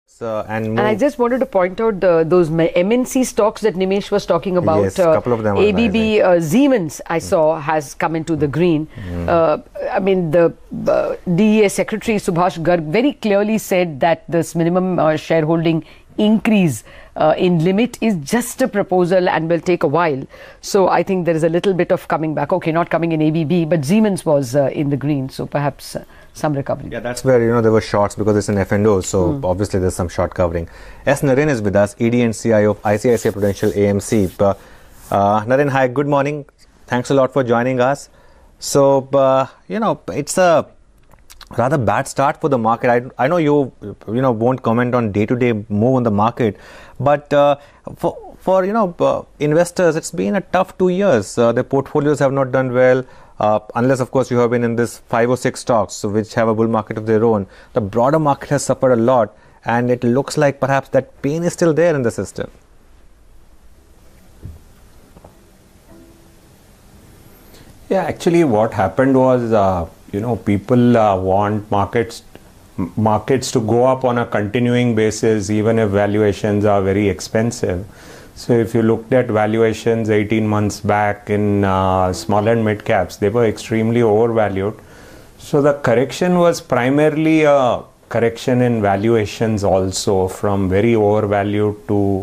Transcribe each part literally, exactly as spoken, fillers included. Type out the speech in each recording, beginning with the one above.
Uh, and, and I just wanted to point out the, those M N C stocks that Nimesh was talking about. Yes, a couple of them uh, A B B uh, Siemens, I saw, mm. has come into the green. Mm. Uh, I mean, the uh, D E A Secretary Subhash Garg very clearly said that this minimum uh, shareholding increase uh, in limit is just a proposal and will take a while. So I think there is a little bit of coming back. Okay, not coming in A B B, but Siemens was uh, in the green. So perhaps uh, some recovery. Yeah, that's where, you know, there were shorts because it's an F and O. So mm. obviously there's some short covering. S Naren is with us, E D and C I O of I C I C I Prudential A M C. Uh, uh, Naren, hi, good morning. Thanks a lot for joining us. So, uh, you know, it's a rather bad start for the market. I, I know you, you know, won't comment on day-to-day move on the market, but uh, for, for, you know, uh, investors, it's been a tough two years. Uh, their portfolios have not done well, uh, unless, of course, you have been in this five or six stocks which have a bull market of their own. The broader market has suffered a lot, and it looks like perhaps that pain is still there in the system. Yeah, actually what happened was, uh, you know, people uh, want markets markets to go up on a continuing basis, even if valuations are very expensive. So if you looked at valuations eighteen months back in uh, small and mid caps, they were extremely overvalued. So the correction was primarily a correction in valuations also, from very overvalued to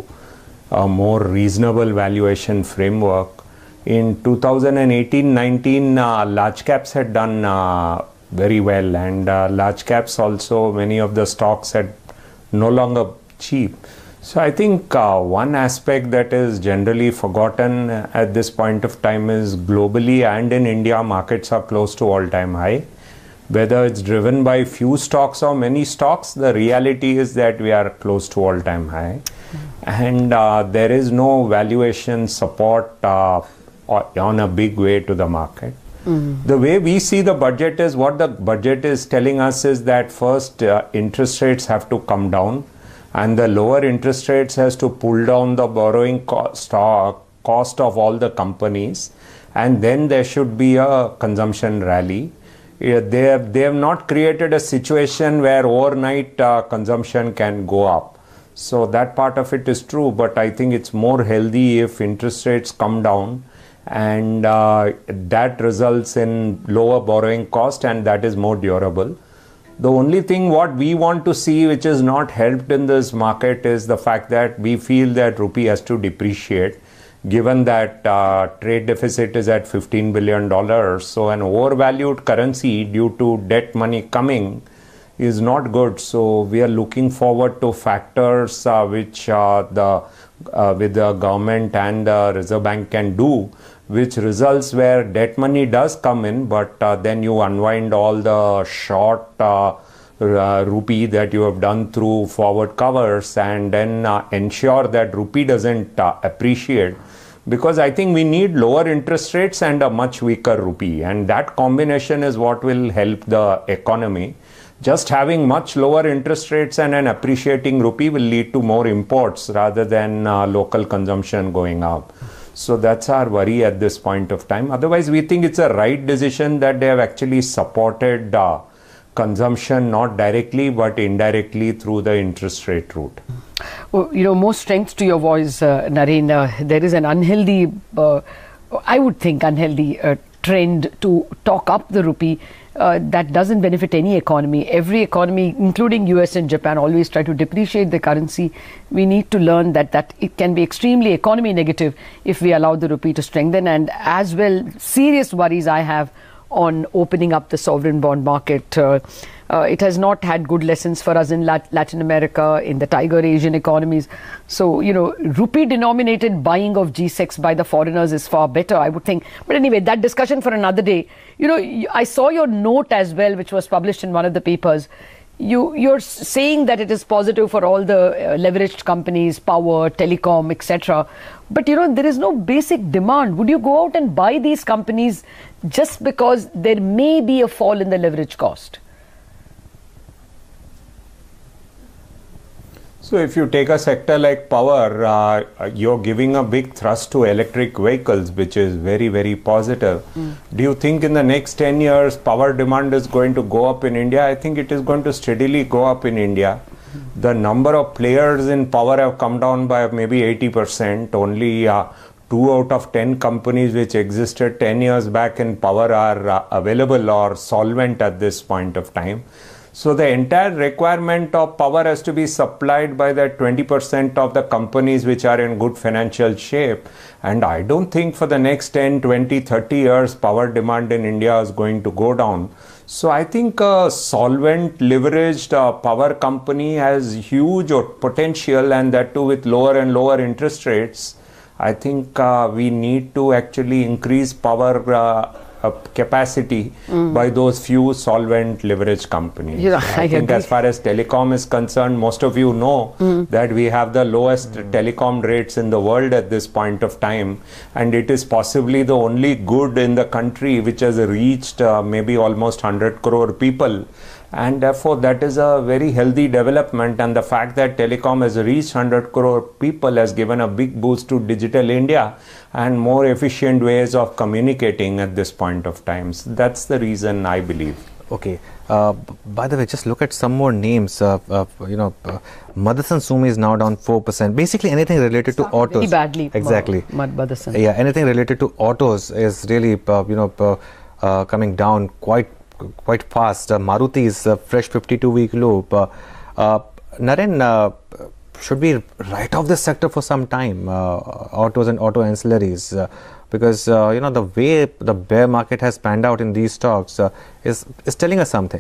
a more reasonable valuation framework. In two thousand eighteen nineteen, uh, large caps had done uh, very well, and uh, large caps also, many of the stocks had no longer cheap. So I think uh, one aspect that is generally forgotten at this point of time is globally and in India, markets are close to all-time high. Whether it's driven by few stocks or many stocks, the reality is that we are close to all-time high. Mm-hmm. And uh, there is no valuation support uh, on a big way to the market. Mm-hmm. The way we see the budget is, what the budget is telling us is that first uh, interest rates have to come down, and the lower interest rates has to pull down the borrowing cost, uh, cost of all the companies, and then there should be a consumption rally. Uh, they, have, they have not created a situation where overnight uh, consumption can go up. So that part of it is true, but I think it's more healthy if interest rates come down, and uh, that results in lower borrowing cost, and that is more durable. The only thing what we want to see, which is not helped in this market, is the fact that we feel that rupee has to depreciate, given that uh, trade deficit is at fifteen billion dollars. So an overvalued currency due to debt money coming is not good. So we are looking forward to factors uh, which uh, the uh, with the government and the Reserve Bank can do, which results where debt money does come in, but uh, then you unwind all the short uh, uh, rupee that you have done through forward covers, and then uh, ensure that rupee doesn't uh, appreciate. Because I think we need lower interest rates and a much weaker rupee, and that combination is what will help the economy. Just having much lower interest rates and an appreciating rupee will lead to more imports rather than uh, local consumption going up. So that's our worry at this point of time. Otherwise, we think it's a right decision that they have actually supported uh, consumption, not directly but indirectly through the interest rate route. Well, you know, more strength to your voice, uh, Naren. Uh, there is an unhealthy, uh, I would think, unhealthy uh, trend to talk up the rupee. Uh, that doesn't benefit any economy. Every economy, including U S and Japan, always try to depreciate the currency. We need to learn that, that it can be extremely economy negative if we allow the rupee to strengthen. And as well, serious worries I have on opening up the sovereign bond market. Uh, uh, it has not had good lessons for us in Lat Latin America, in the tiger Asian economies. So, you know, rupee denominated buying of G SECs by the foreigners is far better, I would think. But anyway, that discussion for another day. You know, I saw your note as well, which was published in one of the papers. You, you're saying that it is positive for all the uh, leveraged companies, power, telecom, et cetera. But, you know, there is no basic demand. Would you go out and buy these companies just because there may be a fall in the leverage cost? So if you take a sector like power, uh, you're giving a big thrust to electric vehicles, which is very, very positive. Mm. Do you think in the next ten years power demand is going to go up in India? I think it is going to steadily go up in India. Mm. the number of players in power have come down by maybe eighty percent. Only uh, two out of ten companies which existed ten years back in power are uh, available or solvent at this point of time. So the entire requirement of power has to be supplied by the twenty percent of the companies which are in good financial shape. And I don't think for the next ten, twenty, thirty years power demand in India is going to go down. So I think a solvent leveraged uh, power company has huge potential, and that too with lower and lower interest rates. I think uh, we need to actually increase power uh, uh, capacity mm. by those few solvent leverage companies. Yeah, I, I think agree. As far as telecom is concerned, most of you know mm. that we have the lowest mm. telecom rates in the world at this point of time, and it is possibly the only good in the country which has reached uh, maybe almost one hundred crore people. And therefore that is a very healthy development, and the fact that telecom has reached one hundred crore people has given a big boost to digital India and more efficient ways of communicating at this point of time. So that's the reason I believe. Okay. Uh, by the way, just look at some more names. Uh, uh, you know, uh, Motherson Sumi is now down four percent. Basically, anything related to autos. Very badly. Exactly. Motherson. Yeah, anything related to autos is really, uh, you know, uh, uh, coming down quite quite fast. Uh, Maruti's uh, fresh fifty-two week low. Uh, uh, Naren, uh, should we write off this sector for some time, uh, autos and auto ancillaries? Uh, because, uh, you know, the way the bear market has panned out in these stocks uh, is, is telling us something.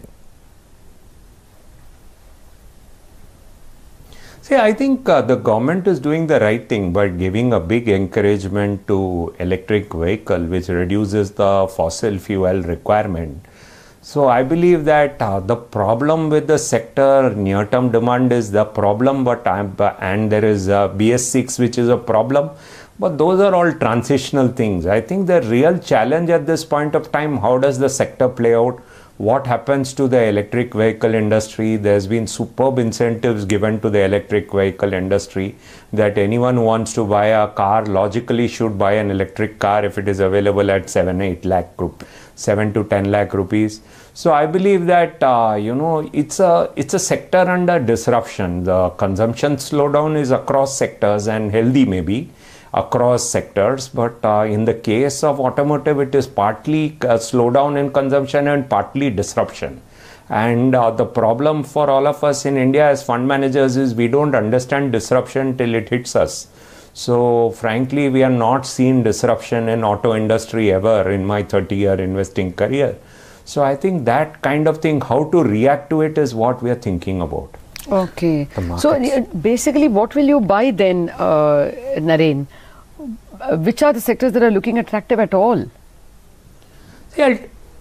See, I think uh, the government is doing the right thing by giving a big encouragement to electric vehicle, which reduces the fossil fuel requirement. So I believe that uh, the problem with the sector near-term demand is the problem, but I'm, and there is uh, B S six which is a problem, but those are all transitional things. I think the real challenge at this point of time, how does the sector play out? What happens to the electric vehicle industry? There's been superb incentives given to the electric vehicle industry that anyone who wants to buy a car logically should buy an electric car if it is available at seven, eight lakh, seven to ten lakh rupees. So I believe that uh, you know it's a it's a sector under disruption. The consumption slowdown is across sectors and healthy maybe across sectors, but uh, in the case of automotive, it is partly a slowdown in consumption and partly disruption. And uh, the problem for all of us in India as fund managers is we don't understand disruption till it hits us. So frankly, we are not seeing disruption in auto industry ever in my thirty year investing career. So I think that kind of thing, how to react to it is what we are thinking about. Okay. So uh, basically, what will you buy then, uh, Naren? Uh, which are the sectors that are looking attractive at all? Yeah,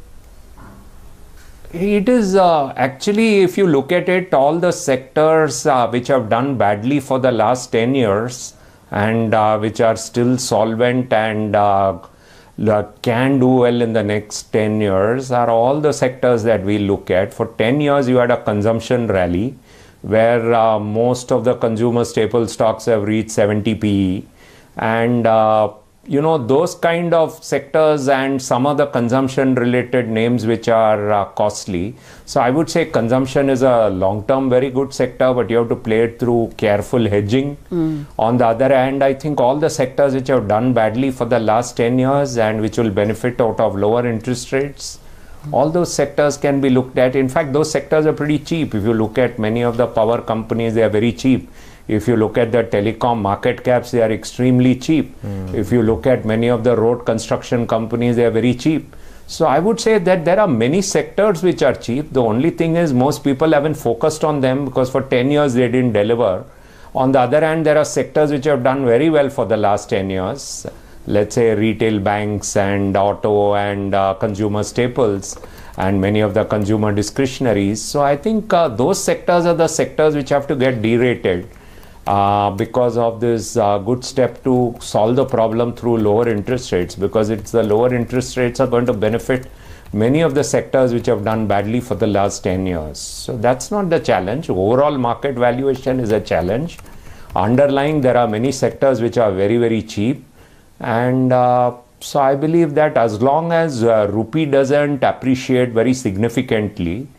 it is uh, actually, if you look at it, all the sectors uh, which have done badly for the last ten years and uh, which are still solvent and uh, can do well in the next ten years are all the sectors that we look at. For ten years, you had a consumption rally where uh, most of the consumer staple stocks have reached seventy P E. And, uh, you know, those kind of sectors and some of the consumption related names which are uh, costly. So I would say consumption is a long-term very good sector, but you have to play it through careful hedging. Mm. On the other hand, I think all the sectors which have done badly for the last ten years and which will benefit out of lower interest rates, all those sectors can be looked at. In fact, those sectors are pretty cheap. If you look at many of the power companies, they are very cheap. If you look at the telecom market caps, they are extremely cheap. Mm. If you look at many of the road construction companies, they are very cheap. So I would say that there are many sectors which are cheap. The only thing is most people haven't focused on them because for ten years they didn't deliver. On the other hand, there are sectors which have done very well for the last ten years. Let's say retail banks and auto and uh, consumer staples and many of the consumer discretionaries. So I think uh, those sectors are the sectors which have to get derated uh, because of this uh, good step to solve the problem through lower interest rates, because it's the lower interest rates are going to benefit many of the sectors which have done badly for the last ten years. So that's not the challenge. Overall market valuation is a challenge. Underlying, there are many sectors which are very, very cheap. And uh, so I believe that as long as uh, rupee doesn't appreciate very significantly,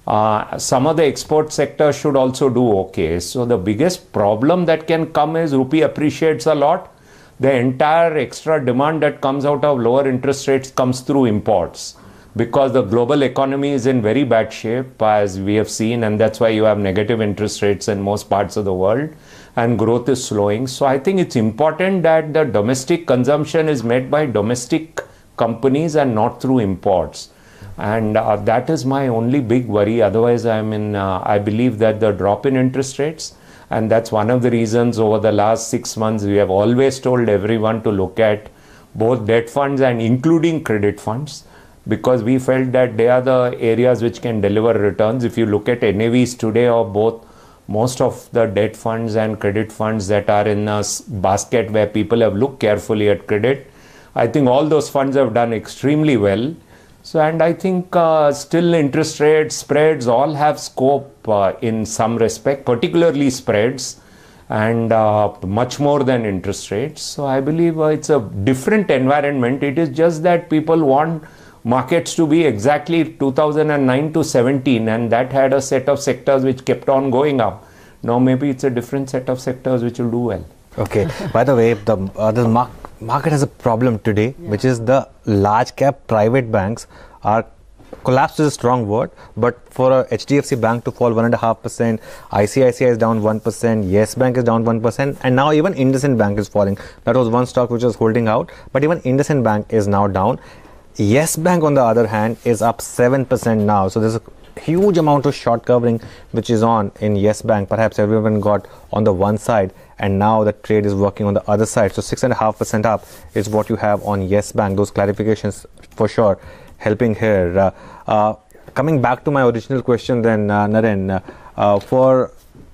Uh, some of the export sector should also do okay. So the biggest problem that can come is rupee appreciates a lot. The entire extra demand that comes out of lower interest rates comes through imports, because the global economy is in very bad shape, as we have seen, and that's why you have negative interest rates in most parts of the world, and growth is slowing. So I think it's important that the domestic consumption is met by domestic companies and not through imports. And uh, that is my only big worry. Otherwise, I mean, uh, I believe that the drop in interest rates, and that's one of the reasons over the last six months we have always told everyone to look at both debt funds and including credit funds, because we felt that they are the areas which can deliver returns. If you look at N A Vs today of both most of the debt funds and credit funds that are in a basket where people have looked carefully at credit, I think all those funds have done extremely well. So, and I think uh, still interest rates, spreads all have scope uh, in some respect, particularly spreads, and uh, much more than interest rates. So I believe uh, it's a different environment. It is just that people want markets to be exactly two thousand nine to seventeen, and that had a set of sectors which kept on going up. Now maybe it's a different set of sectors which will do well. Okay. By the way, the, uh, the mar market has a problem today, yeah. which is the large cap private banks are collapsed is a strong word, but for a H D F C bank to fall one and a half percent, I C I C I is down one percent, Yes Bank is down one percent, and now even IndusInd Bank is falling. That was one stock which was holding out, but even IndusInd Bank is now down. Yes Bank, on the other hand, is up seven percent now. So there's a huge amount of short covering which is on in Yes Bank. Perhaps everyone got on the one side, and now the trade is working on the other side. So six and a half percent up is what you have on Yes Bank. Those clarifications for sure helping here. Uh, uh, coming back to my original question then, uh, Naren, uh, uh, for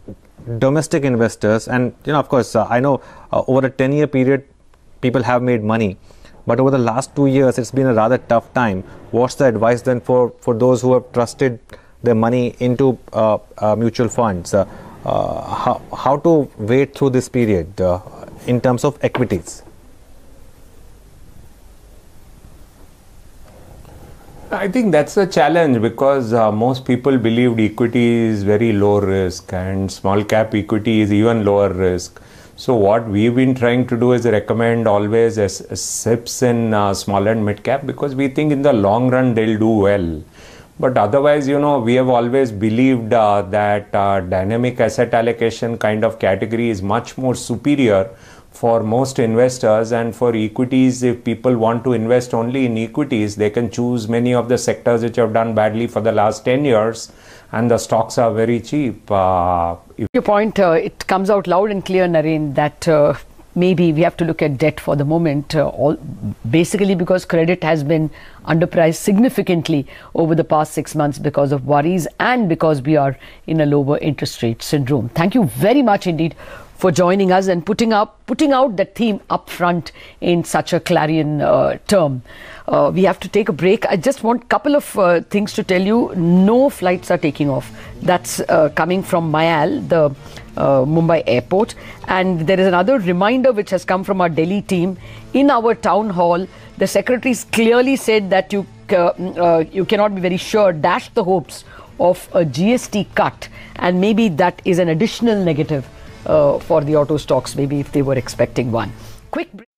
domestic investors, and you know, of course, uh, I know uh, over a ten year period people have made money, but over the last two years it's been a rather tough time. What's the advice then for, for those who have trusted their money into uh, uh, mutual funds? Uh, uh, how, how to wait through this period uh, in terms of equities? I think that's a challenge, because uh, most people believed equity is very low risk and small cap equity is even lower risk. So what we've been trying to do is recommend always as, as S I Ps in uh, small and mid cap, because we think in the long run they'll do well. But otherwise, you know, we have always believed uh, that uh, dynamic asset allocation kind of category is much more superior for most investors. And for equities, if people want to invest only in equities, they can choose many of the sectors which have done badly for the last ten years, and the stocks are very cheap. Uh, Your point, uh, it comes out loud and clear, Naren, that uh, maybe we have to look at debt for the moment, uh, all, basically because credit has been underpriced significantly over the past six months because of worries and because we are in a lower interest rate syndrome. Thank you very much indeed for joining us and putting up putting out that theme up front in such a clarion uh, term. Uh, we have to take a break. I just want a couple of uh, things to tell you. No flights are taking off. That's uh, coming from Mayal, the uh, Mumbai airport. And there is another reminder which has come from our Delhi team. In our town hall, the secretaries clearly said that you, uh, uh, you cannot be very sure, dashed the hopes of a G S T cut. And maybe that is an additional negative Uh, for the auto stocks, maybe if they were expecting one. Quick break.